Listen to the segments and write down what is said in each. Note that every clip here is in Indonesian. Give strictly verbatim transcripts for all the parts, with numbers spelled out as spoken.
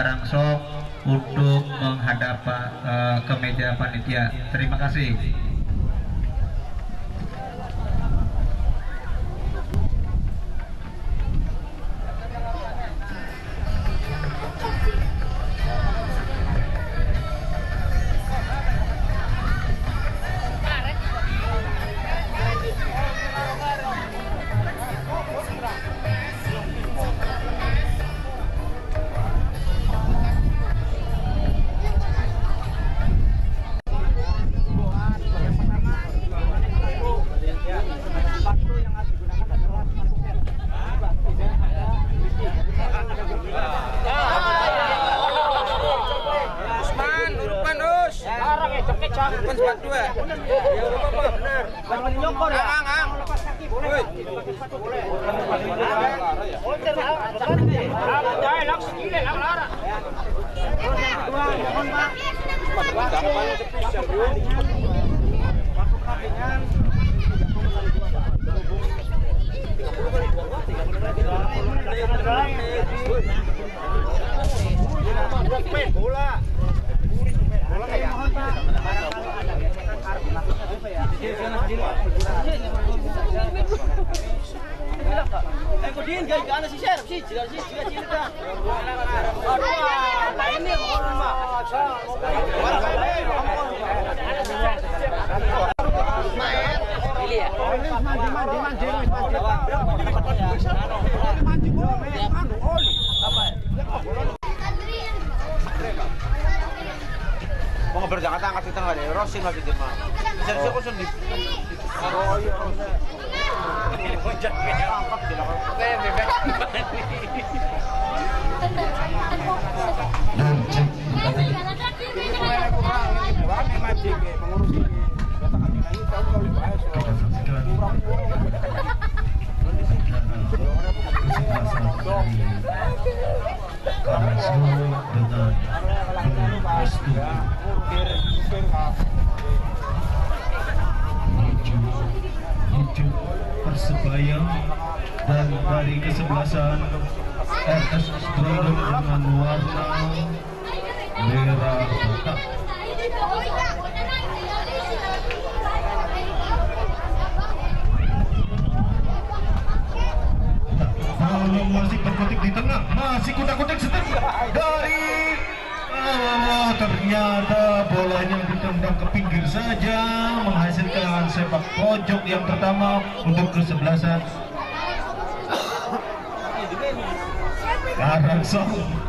Karangsong untuk menghadap uh, ke meja panitia. Terima kasih. Mau berjakarta angkat kita nggak ada rosin lagi dia mah. Bisa bisa kok sendiri. Oh iya. Persebaya dan dari kesebelasan R S Brondong dengan warna merah kotak. Kalau masih berkutik di tengah, masih kutak-kutik setelah dari oh, ternyata bolanya ditendang ke pinggir saja, menghasilkan sepak pojok yang pertama untuk kesebelasan Karangsong.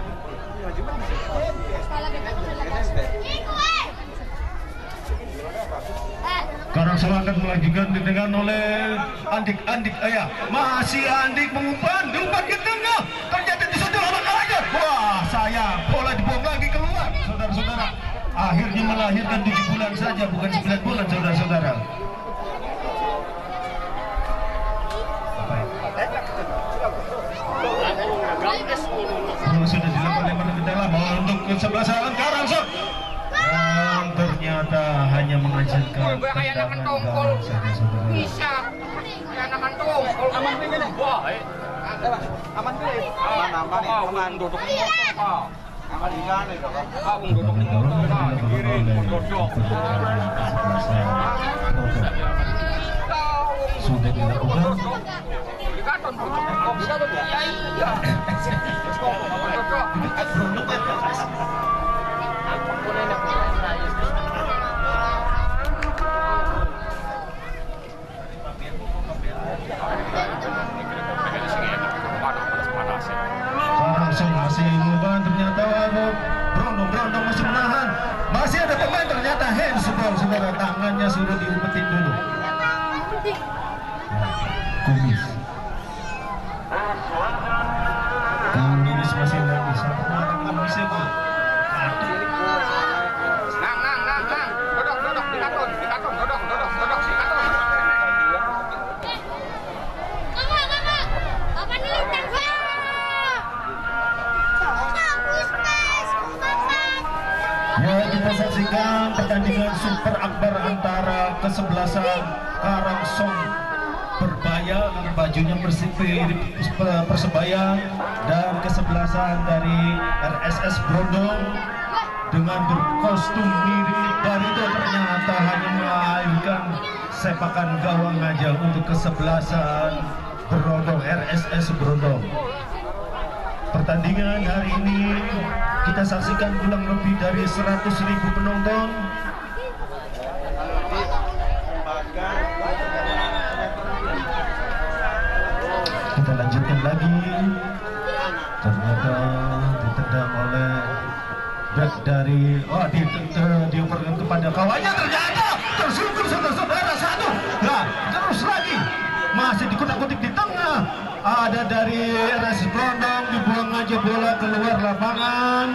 Karangsong akan melanjutkan dengan oleh Andik Andik Ayah. Masih Andik mengumpan, diumpan ke tengah. Ternyata disentuh oleh Karangsong. Wah, sayang, bola dibuang lagi keluar. Saudara-saudara, akhirnya melahirkan tujuh bulan saja, bukan sembilan bulan, saudara-saudara. Sudah dilakukan lempar ke dalam untuk kesebelasan Karangsong. Dan ternyata hanya menghasilkan tendangan gawang saja, saudara. Bisa, ya aman tuh, aman begini. Wah, aman tuh. Aman, aman, aman. Duduk di motor, Pak. Aman di sana, Pak. Aku duduk di motor, Pak. Kiri, duduk. Sudah dilakukan. Dikaton, duduk. Bisa tuh, ya iya. Karangsong masih mengubah, ternyata Brondong Brondong masih menahan, masih ada pemain, ternyata handsball, saudara, tangannya sudah diumpetin dulu. Kumis Kumis masih nggak bisa, nggak bisa bu. Nang, nang, nang, nang. Duduk, duduk, dikaton, dikaton, duduk, duduk, duduk, dikaton. Kakak, kakak, apa nih lintang saya? Ya, kita saksikan pertandingan super akbar antara kesebelasan Karangsong Persebaya, bajunya Persebaya, dan kesebelasan dari R S S Brondong dengan berkostum mirip Barito ternyata hanya melahirkan sepakan gawang aja untuk kesebelasan Brondong, R S S Brondong. Pertandingan hari ini kita saksikan kurang lebih dari seratus ribu penonton. Kita lanjutkan lagi. Ternyata ditendang oleh back dari oh ditendang dioperkan kepada kawannya, ternyata tersungkur saudara-saudara satu. Nah, terus lagi masih dikutak-kutik di tengah. Ada dari R S S Brondong, dibuang aja bola keluar lapangan.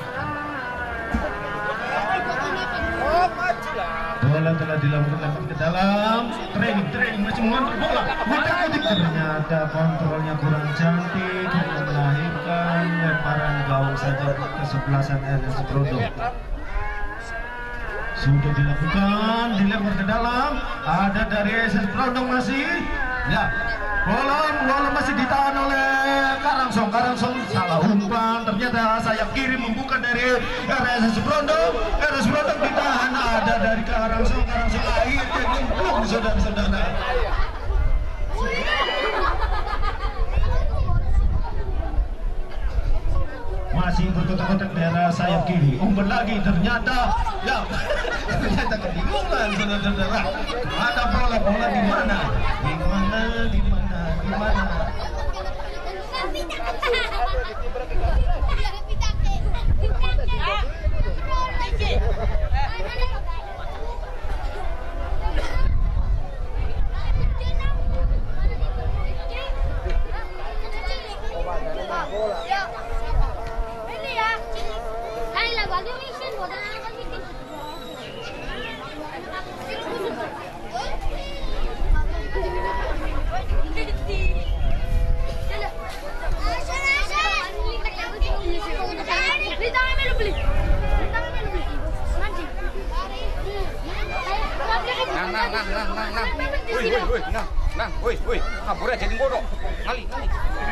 Bola telah dilakukan ke dalam training, training masih mengontrol bola. Kutak-kutik ternyata kontrolnya kurang cantik, melahirkan lemparan gawang saja kesebelasan R S S Brondong. Sudah dilakukan, dilempar ke dalam. Ada dari R S S Brondong masih, ya. Bola, bola masih ditahan oleh Karangsong. Karangsong salah umpan. Ternyata sayap kiri membuka dari R S S Brondong. R S S Brondong ditahan. Ada dari Karangsong. Karangsong akhirnya nyemplung, saudara-saudara. Masih berkotak-kotak daerah sayap kiri. Umpan lagi. Ternyata, ya, ternyata kebingungan, saudara-saudara. Ada bola, bola di mana? Di mana? Di mana? Gimana? Nang, nang, nang, nang, nang, nang. Woi, woi, woi, nang, nang, woi, woi. Kabur aja jadi bodoh. Ngali, ngali.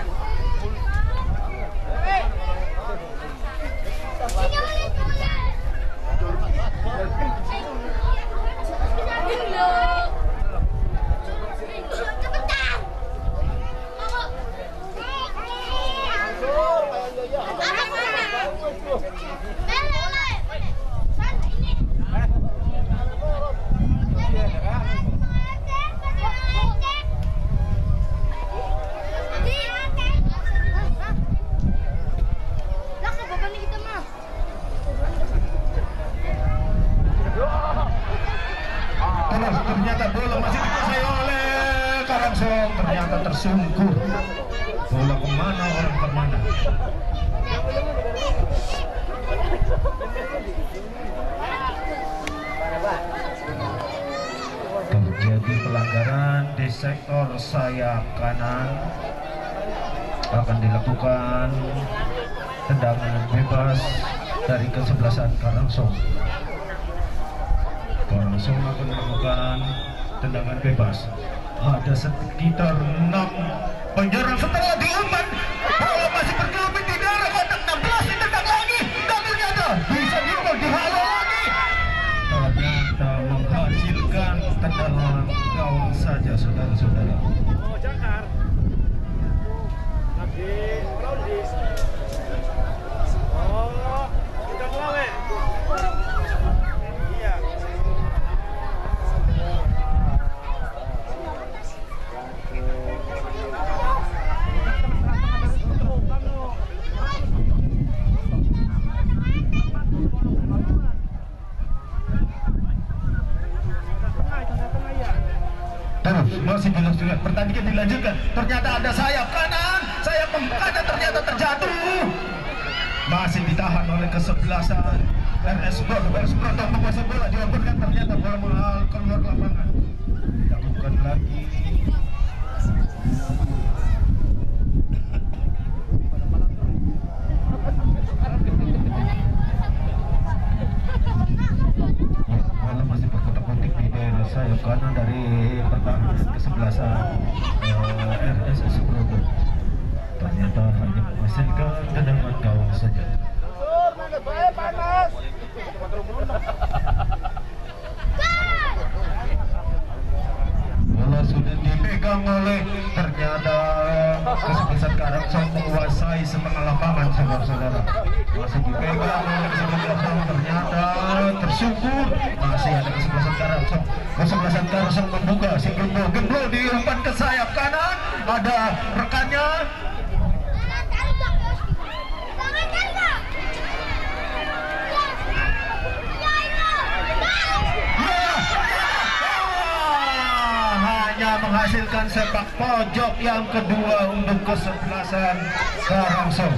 Ternyata bola masih dikuasai oleh Karangsong. Ternyata tersungkur. Bola kemana, orang kemana? Terjadi pelanggaran di sektor sayap kanan. Akan dilakukan tendangan bebas dari kesebelasan Karangsong. Karangsong akan melakukan tendangan bebas. Ada sekitar enam penyerang setelah diumpan. Bola masih berkelubing di daerah kotak enam belas, ditendang lagi. Dan ternyata bisa diumpan, dihalau lagi. Ternyata menghasilkan tendangan gawang saja, saudara-saudara. Oh, Jakar. Lagi Rondis. Oh, kita ngelawe. Iya. Terus masih dilanjutkan, pertandingan dilanjutkan. Ternyata ada sayap kanan, sayap kanan ternyata terjatuh. Masih ditahan oleh kesebelasan R S Brondong. R S Brondong menguasai bola, dilakukan ternyata bola mahal keluar lapangan. Dilakukan lagi. Bola masih berkotak-kotik di daerah sayap kanan dari pertahanan kesebelasan uh, R S S Brodo. Ternyata hanya menghasilkan tendangan gawang saja. Bola sudah dipegang oleh, ternyata kesebelasan Karangsong menguasai setengah lapangan, saudara-saudara. Masih dipegang oleh kesebelasan, ternyata tersungkur. Masih ada kesebelasan Karangsong. Kesebelasan Karangsong membuka si Gemblo. Gemblo diumpan ke sayap kanan. Ada rekannya. Menghasilkan sepak pojok yang kedua untuk kesebelasan Karangsong.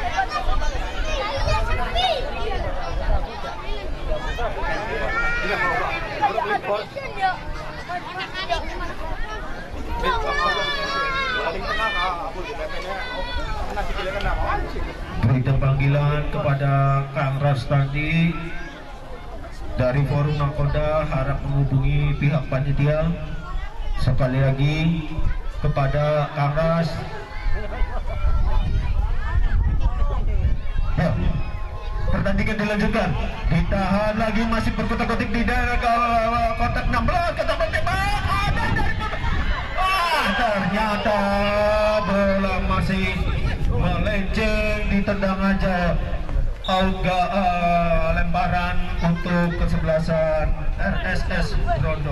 Berikan panggilan kepada Kang Rastandi dari Forum Nakoda, harap menghubungi pihak panitia. Sekali lagi kepada Kang Ras. Ya, pertandingan dilanjutkan. Ditahan lagi, masih berkotak-kotik di daerah kotak enam belas. Kotak tembak. Ah, ternyata bola masih melenceng, ditendang aja. Auga uh, lemparan untuk kesebelasan R S S Brodo.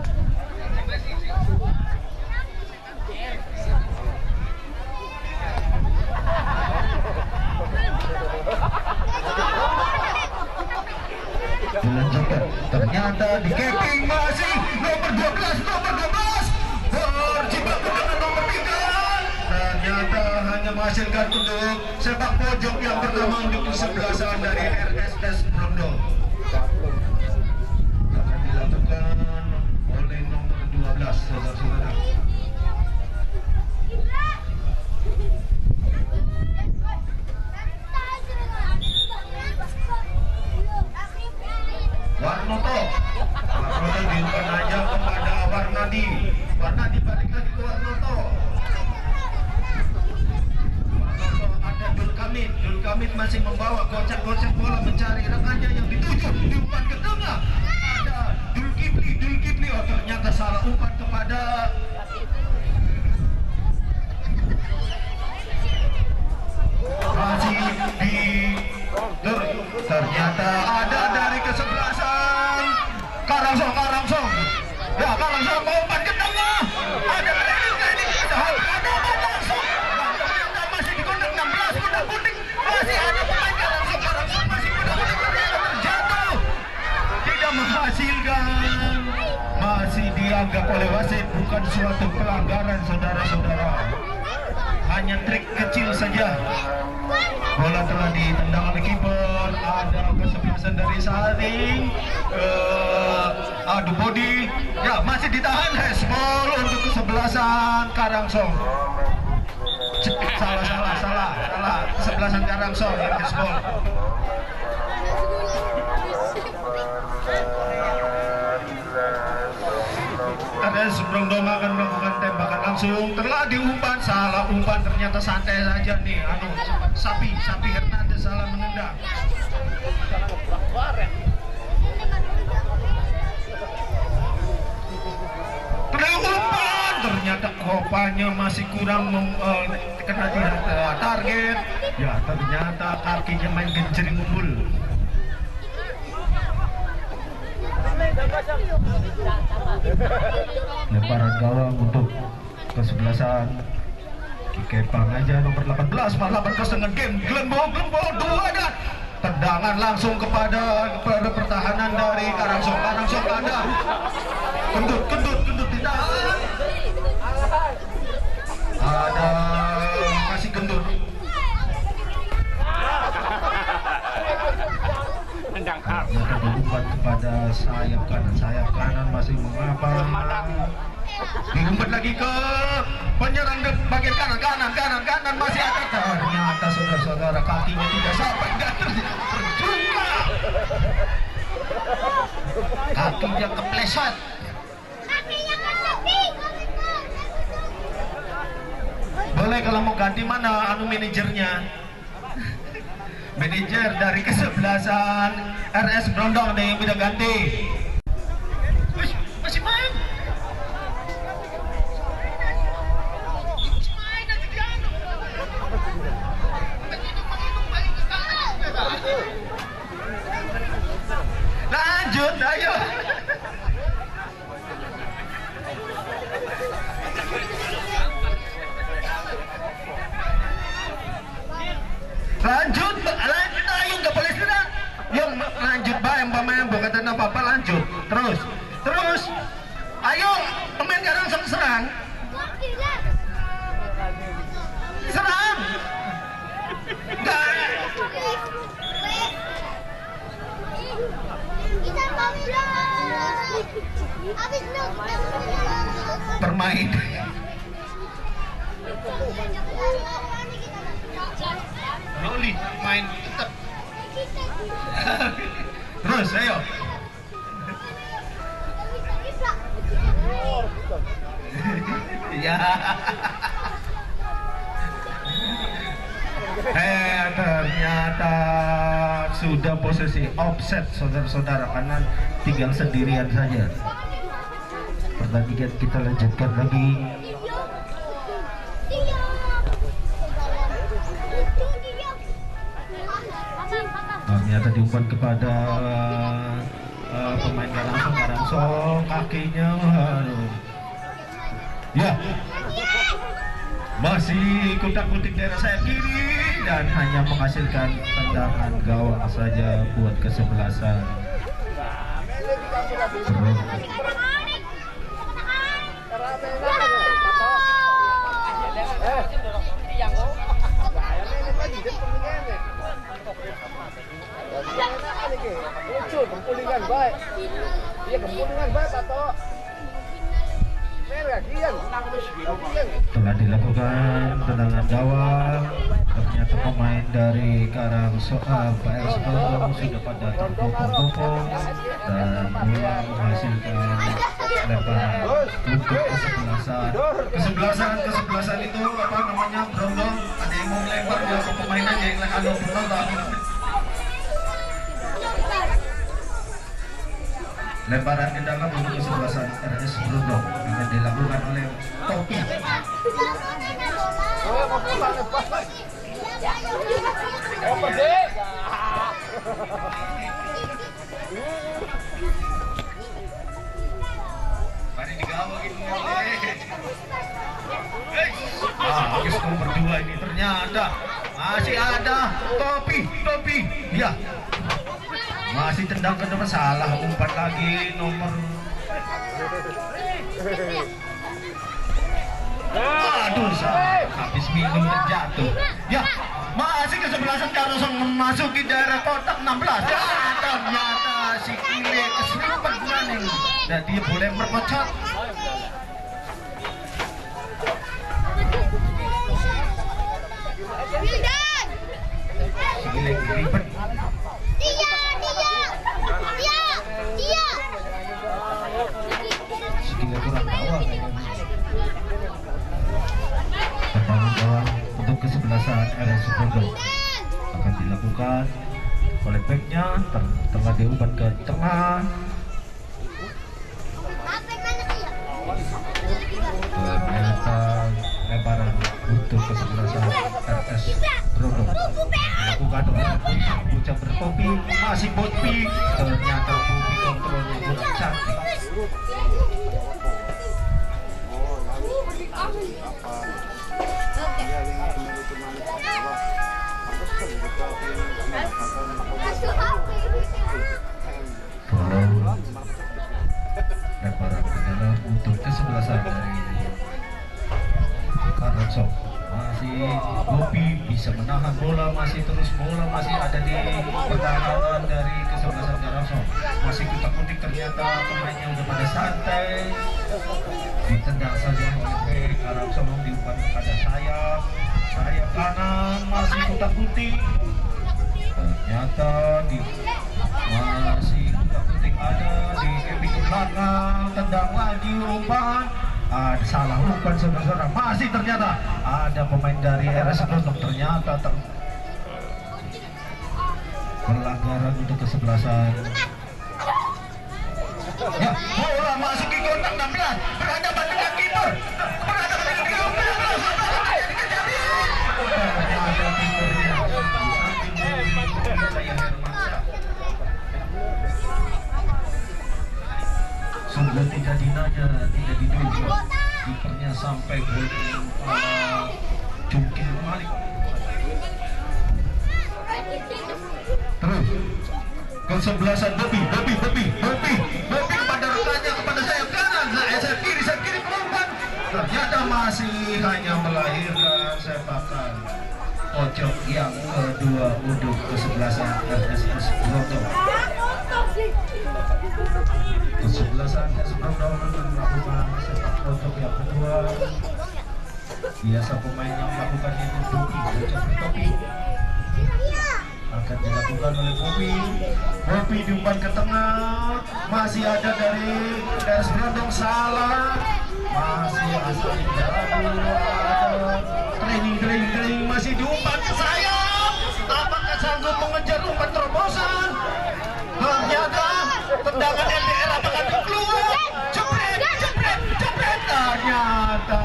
Dilanjutkan, ternyata di keping masih nomor dua belas, nomor dua belas berjibaku dengan nomor tiga. Ternyata hanya menghasilkan untuk sepak pojok yang pertama untuk kesebelasan dari R S S Brodo. Akan dilakukan oleh nomor dua belas, saudara-saudara. Warnoto, Warnoto diumpan aja kepada Warnadi. Warnadi balik lagi ke Warnoto. Warnoto ada Dulkamit. Dulkamit masih membawa gocek-gocek bola mencari rekannya yang dituju. Diumpan ke tengah. Ada Dulkifli. Dulkifli, oh ternyata salah umpan kepada masih di ter, ternyata ada dari kesebelasan Karangsong, Karangsong. Ya, Karangsong mau umpan ke tengah. Ada training, training. Ada ada Karangsong. Ternyata masih di kotak enam belas, kuda kuning. Masih ada pemain Karangsong, Karangsong masih kuda kuning, ternyata terjatuh. Tidak menghasilkan. Masih dianggap oleh wasit bukan suatu pelanggaran, saudara-saudara. Hanya trik kecil saja. Bola telah ditendang oleh kiper. Ada kesebelasan dari Saring. Uh, adu body. Ya, masih ditahan. Hesbol untuk kesebelasan Karangsong. Salah, salah, salah, salah. Kesebelasan Karangsong yang hesbol. Ada sebelum Doma akan melakukan tembakan langsung, telah diumpan, salah umpan, ternyata santai saja nih. Anu, sapi, sapi Hernandez salah menendang. Telah umpan, ternyata kopanya masih kurang mem, uh, kena di uh, target. Ya, ternyata kakinya main genjering unggul. Lemparan gawang untuk kesebelasan Kepang aja nomor delapan belas, delapan belas dengan game Glembo, Glembo dua dan tendangan langsung kepada kepada pertahanan dari Karangsong. Karangsong ada kendut, kendut, kendut ditahan. Ada masih kendut. Ternyata diumpan kepada sayap kanan, sayap kanan masih mengapa. Diumpan lagi ke penyerang ke bagian kanan, kanan, kanan, kanan masih ada. Ternyata saudara-saudara kakinya tidak sampai, tidak terjungkal. Kakinya kepleset. Kakinya kepleset. mana anu manajernya? Manajer dari kesebelasan R S Brondong nih yang udah ganti. Wih, masih main. Lanjut, ayo. Lanjut, lanjut, ayo nggak boleh serang. Yang lanjut bah, yang pemain bukan kata apa-apa lanjut. Terus, terus. Ayo, pemain sekarang sama serang. Serang. Nggak. Kita mau habis Bermain. Loli main tetap. Terus ayo. Ya. Eh ternyata sudah posisi offset saudara-saudara, karena tinggal sendirian saja. Pertandingan kita lanjutkan lagi. Ternyata diumpan kepada uh, pemain Karangsong, Karangsong kakinya, aduh. Ya, masih kutak-kutik daerah sayap kiri dan hanya menghasilkan tendangan gawang saja buat kesebelasan. Lucu, gempulingan baik. Iya, gempulingan baik atau telah dilakukan tendangan gawang. Ternyata pemain dari Karangsong, uh, P R S Brondong sudah pada terpopong-popong dan mulai menghasilkan lemparan untuk kesebelasan. Kesebelasan, kesebelasan itu apa namanya, Brondong. Ada yang mau melempar ya ke pemainannya yang lalu penonton. Lemparan ke dalam untuk kesebelasan R S Brondong akan dilakukan oleh Topi. Mari digawang ini. Ah, habis nomor dua ini ternyata masih ada Topi, Topi. Ya. Masih tendang ke depan, salah umpan lagi nomor. Aduh, salah. Habis minum terjatuh. Ya, masih kesebelasan Karangsong memasuki daerah kotak enam belas. Ya, ternyata si Kile keserempet running dan dia boleh merkocak. Si Kile ribet. Dia, dia, dia, dia. Segila kurang gawang perbangun gawang untuk kesebelasan R S Brondong akan dilakukan oleh backnya, telah diumpan ke tengah. Ternyata lemparan untuk kesebelasan R S Brondong dilakukan oleh bocah bertopi, masih Bopi. Ternyata Bopi kontrolnya kurang cantik. Lemparan ke dalam untuk kesebelasan dari Karangsong. Masih Bopi bisa menahan bola, masih terus bola masih ada di pertahanan dari kesebelasan Karangsong. Masih kutak-kutik, ternyata pemainnya udah pada santai. Ditendang saja oleh Karangsong, diumpan kepada sayap sayap kanan, masih kutak-kutik. Ternyata di masih kutak-kutik ada di keping belakang, tendang lagi umpan. Ada salah umpan saudara-saudara. Masih ternyata ada pemain dari R S Brondong ternyata ter pelanggaran untuk kesebelasan. Ya, bola masuk ke kotak enam belas berhadapan dengan kiper. Berhadapan dengan kiper. Ternyata kipernya sungguh tidak dinanya, tidak diduga kipernya sampai gol uh, jungkir balik. Terus kesebelasan Bobi, Bobi, Bobi, Bobi, Bobi kepada rekannya, kepada sayap kanan, sayap kiri, sayap kiri pelukan. Ternyata masih hanya melahirkan sepakan pojok yang kedua untuk kesebelasan R S S Brondong. Kesebelasan R S S Brondong melakukan sepak pojok yang kedua. Biasa pemain yang melakukan itu Bobi, bocah bertopi. Akan dilakukan oleh Bobi. Bobi diumpan ke tengah. Masih ada dari R S Brondong salah. Masih asal ada training training training masih diumpan ke sayap. Apakah sanggup mengejar umpan terobosan? Ternyata tendangan L D R apakah keluar? Jepret, jepret, jepret. Ternyata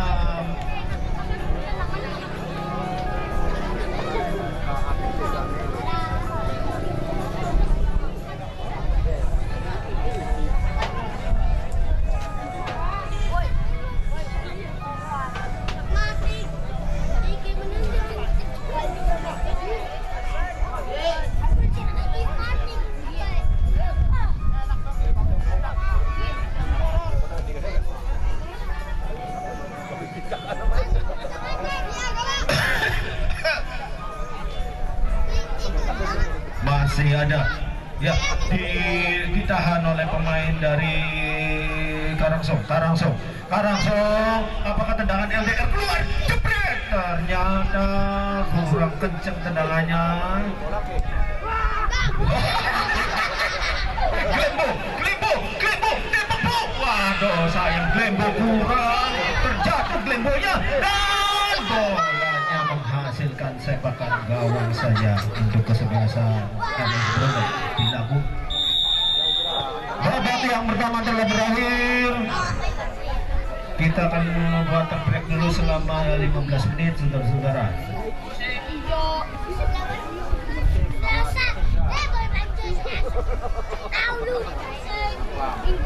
masih ada ya di, ditahan oleh pemain dari Karangsong, Karangsong, Karangsong. Apakah tendangan L D R keluar? Jepret. Ternyata kurang kenceng tendangannya. Glembo, Glembo, Glembo, Glembo. Waduh, sayang Glembo kurang. Terjatuh Glembonya dan bolanya menghasilkan sepakan gawang saja untuk kesebelasan R S Brondong dilakukan. Babak yang pertama telah berakhir. Kita akan membuat break dulu selama lima belas menit, saudara-saudara. Tahu lu.